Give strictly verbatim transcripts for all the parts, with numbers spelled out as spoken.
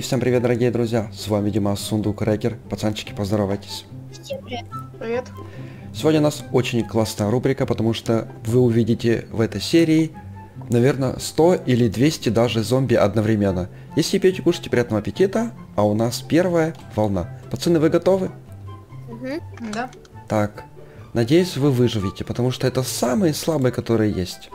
всем привет, дорогие друзья, с вами Димас Сундук Рэкер. Пацанчики, поздоровайтесь. Всем привет. Привет. Сегодня у нас очень классная рубрика, потому что вы увидите в этой серии, наверное, сто или двести даже зомби одновременно. Если пьете, кушайте, приятного аппетита, а у нас первая волна. Пацаны, вы готовы? Угу. Да. Так, надеюсь, вы выживете, потому что это самые слабые, которые есть.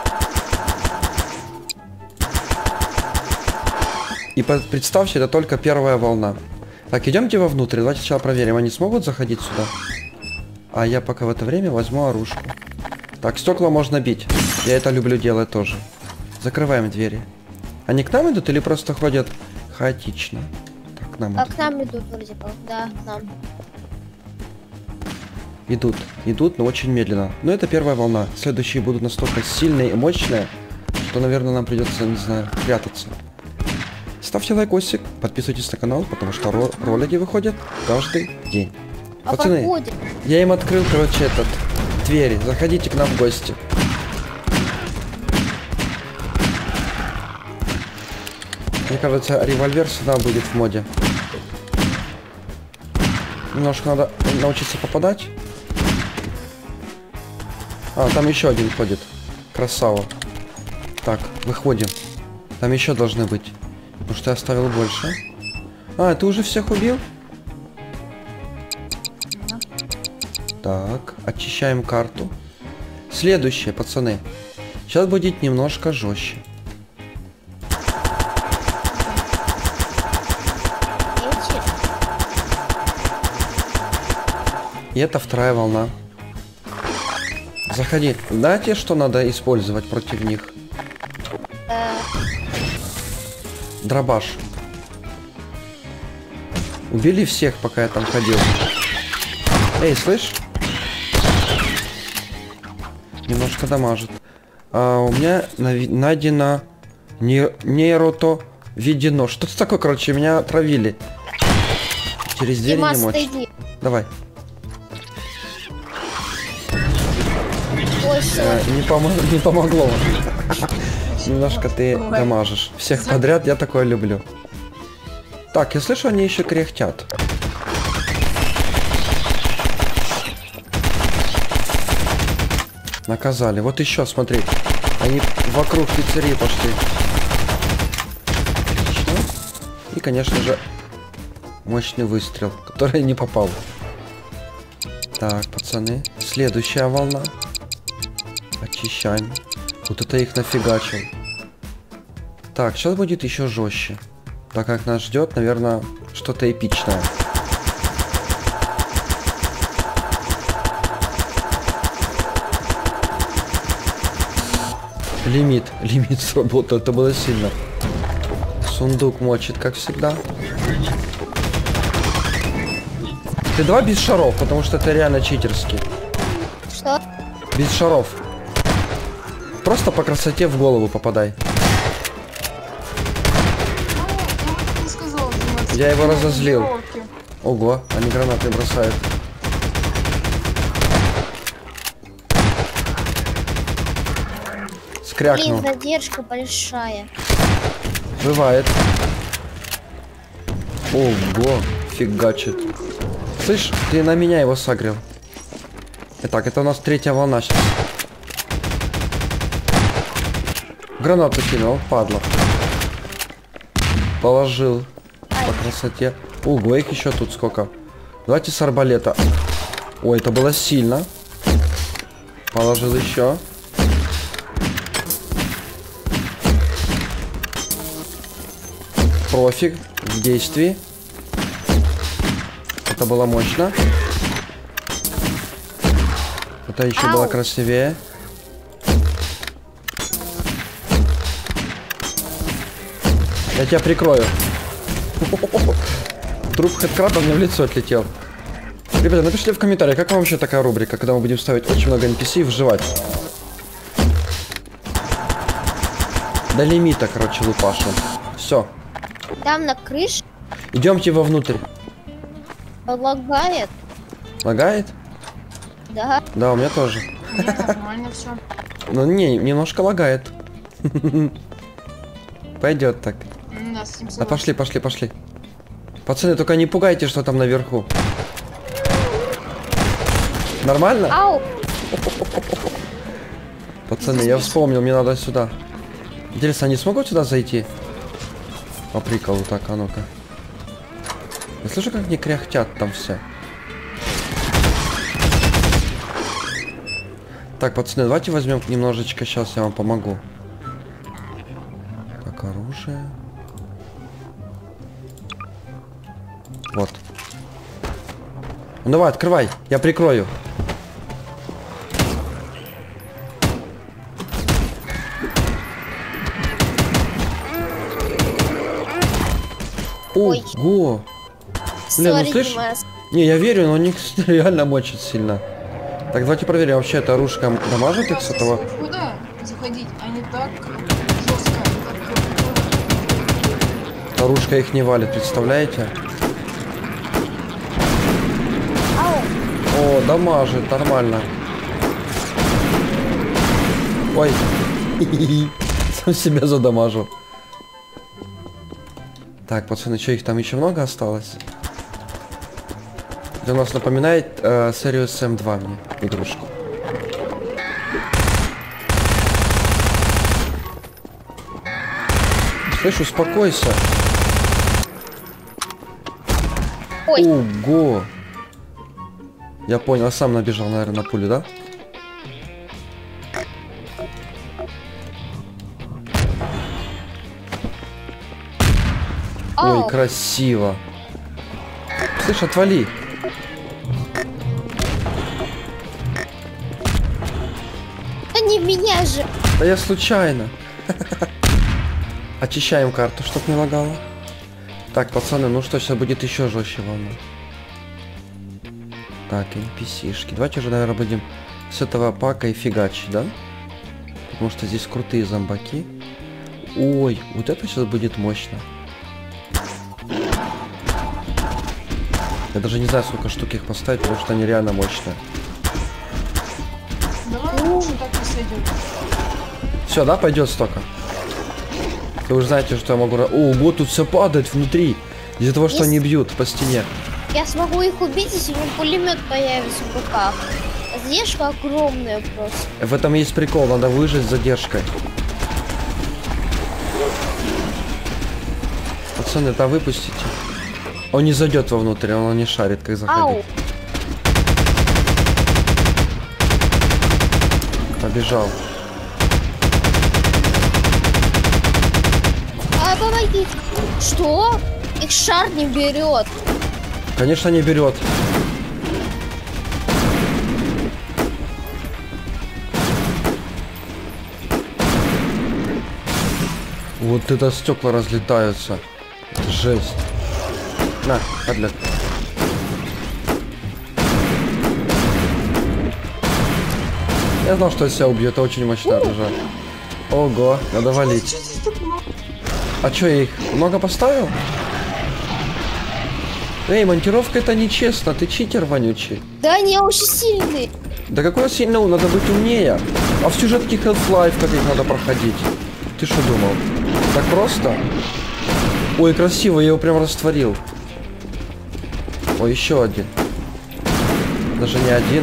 И представьте, это только первая волна. Так, идемте вовнутрь. Давайте сначала проверим, они смогут заходить сюда? А я пока в это время возьму оружку. Так, стекла можно бить. Я это люблю делать тоже. Закрываем двери. Они к нам идут или просто ходят хаотично? Так, к нам А идут. к нам идут вроде бы. Да, к нам. Идут, идут, но очень медленно. Но это первая волна. Следующие будут настолько сильные и мощные, что, наверное, нам придется, не знаю, прятаться. Ставьте лайкосик, подписывайтесь на канал, потому что ро ролики выходят каждый день. А Пацаны, проходим. я им открыл, короче, этот, двери. Заходите к нам в гости. Мне кажется, револьвер сюда будет в моде. Немножко надо научиться попадать. А, там еще один ходит. Красава. Так, выходим. Там еще должны быть. Потому что я оставил больше. А, ты уже всех убил? Да. Так, очищаем карту. Следующее, пацаны. Сейчас будет немножко жестче. Эти? И это вторая волна. Заходи. Знаете, что надо использовать против них? Э, Дробаш. Убили всех, пока я там ходил. Эй, слышь? Немножко дамажит. А у меня нави- найдено не нейрото введено. Что-то такое, короче, меня отравили. Через дверь Димас, не мочь. отойди. Давай. Ой, всё. Э, не, помо- не помогло. Немножко ты дамажишь. Всех подряд, я такое люблю. Так, я слышу, они еще кряхтят. Наказали. Вот еще, смотри. Они вокруг пиццерии пошли. Отлично. И, конечно же, мощный выстрел, который не попал. Так, пацаны. Следующая волна. Очищаем. Вот это их нафигачил. Так, сейчас будет еще жестче. Так как нас ждет, наверное, что-то эпичное. Лимит. Лимит сработал. Это было сильно. Сундук мочит, как всегда. Ты давай без шаров, потому что это реально читерски. Что? Без шаров. Просто по красоте в голову попадай. Не сказал, Димас. Я его разозлил. Тренировки. Ого, они гранаты бросают. Скрякнул. Блин, задержка большая. Бывает. Ого, фигачит. Слышь, ты на меня его согрел. Итак, это у нас третья волна сейчас. Гранату кинул, падла. Положил. По красоте. Ого, их еще тут сколько. Давайте с арбалета. Ой, это было сильно. Положил еще. Профиг в действии. Это было мощно. Это еще Ау. было красивее. Я тебя прикрою. Труп хедкрата мне в лицо отлетел. Ребята, напишите в комментариях, как вам вообще такая рубрика, когда мы будем ставить очень много эн пи си и вживать. До лимита, короче, лупашу. Все. Там на крыше Идемте вовнутрь. лагает. Лагает? Да. Да, у меня тоже. Не, нормально все. Ну, не, немножко лагает. Пойдет так. Да, сейчас, Тим, Да пошли, пошли, пошли. Пацаны, только не пугайте, что там наверху. Нормально? Ау! Пацаны, я вспомнил, мне надо сюда. Интересно, они смогут сюда зайти? По приколу, так, а ну-ка. Я слышу, как они кряхтят там все. Так, пацаны, давайте возьмем немножечко, сейчас я вам помогу. Так, оружие. Вот. Ну давай, открывай, я прикрою. Ой. Ого! Блин, ну Сори, слышь? Димас. Не, я верю, но они реально мочат сильно. Так, давайте проверим, вообще эта оружка дамажит их с этого? Куда заходить? Они так жестко. Оружка их не валит, представляете? Ау! О, дамажит, нормально. Ой. Сам себя задамажил. Так, пацаны, что их там еще много осталось? Это у нас напоминает э, серию Сэм два мне, игрушку. Слышь, успокойся. Ой. Ого! Я понял, сам набежал, наверное, на пулю, да? Ау! Ой, красиво. Слышь, отвали. Да не в меня же! Да я случайно. Очищаем карту, чтоб не лагало. Так, пацаны, ну что, сейчас будет еще жестче волна. Так, эн пи си-шки. Давайте уже, наверное, будем с этого пака и фигачить, да? Потому что здесь крутые зомбаки. Ой, вот это сейчас будет мощно. Я даже не знаю, сколько штук их поставить, потому что они реально мощные. Давай лучше так не сойдем. Все, да, пойдет столько. Вы уже знаете, что я могу... О, вот тут все падает внутри. Из-за того, что Есть. они бьют по стене. Я смогу их убить, если у меня пулемет появится в руках. Задержка огромная просто. В этом есть прикол, надо выжить с задержкой. Пацаны, это выпустите. Он не зайдет вовнутрь, он не шарит, как заходить. Ау! Побежал. А, помогите! Что? Их шар не берет. Конечно, не берет. Вот это стекла разлетаются. Это жесть. На, подлет. Я знал, что я себя убью, это очень мощное оружие. Ого, надо валить. Что здесь так много? А чё, я их много поставил? Эй, монтировка это нечестно, ты читер вонючий. Да они очень сильные. Да какой сильный, надо быть умнее. А в сюжетке Half-Life как их надо проходить? Ты что думал? Так просто? Ой, красиво, я его прям растворил. Ой, еще один. Даже не один.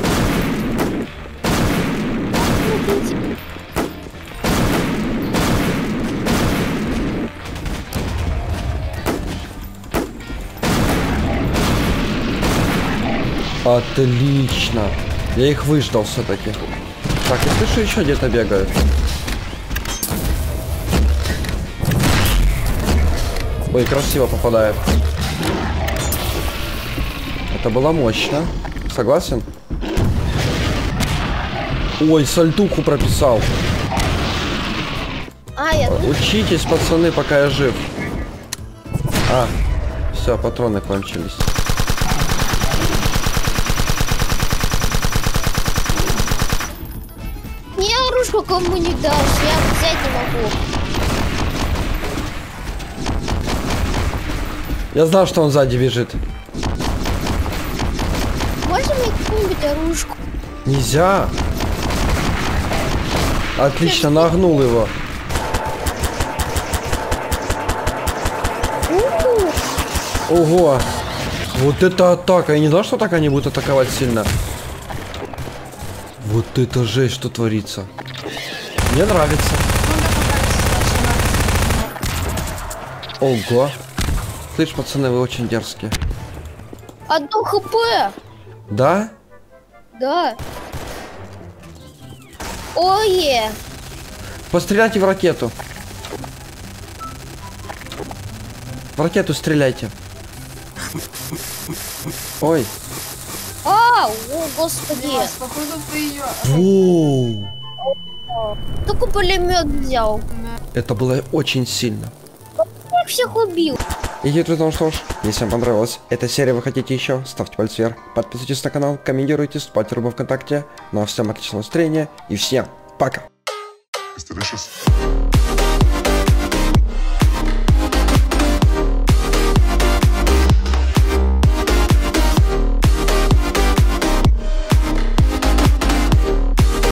Отлично. Я их выждал все-таки. Так, я слышу, еще где-то бегают. Ой, красиво попадает. Это было мощно. Согласен? Ой, сальтуху прописал. А, я тут. Учитесь, пацаны, пока я жив. А, все, патроны кончились. Не оружку кому не дашь, я взять не могу. Я знал, что он сзади бежит. Можно мне какую-нибудь оружку? Нельзя. Отлично, нагнул его. Ого! Вот это атака! Я не знал, что так они будут атаковать сильно. Вот это жесть, что творится. Мне нравится. Ого! Слышь, пацаны, вы очень дерзкие. Одно хп. Да? Да. Ое. Постреляйте в ракету. В ракету стреляйте. Ой. А, о, господи. Димас, походу ты ее... Воу. Только пулемет взял. Это было очень сильно. Я всех убил. И ну что ж, если вам понравилась эта серия, вы хотите еще, ставьте палец вверх, подписывайтесь на канал, комментируйте, вступайте в группу ВКонтакте. Ну а всем отличного настроения и всем пока. It's delicious.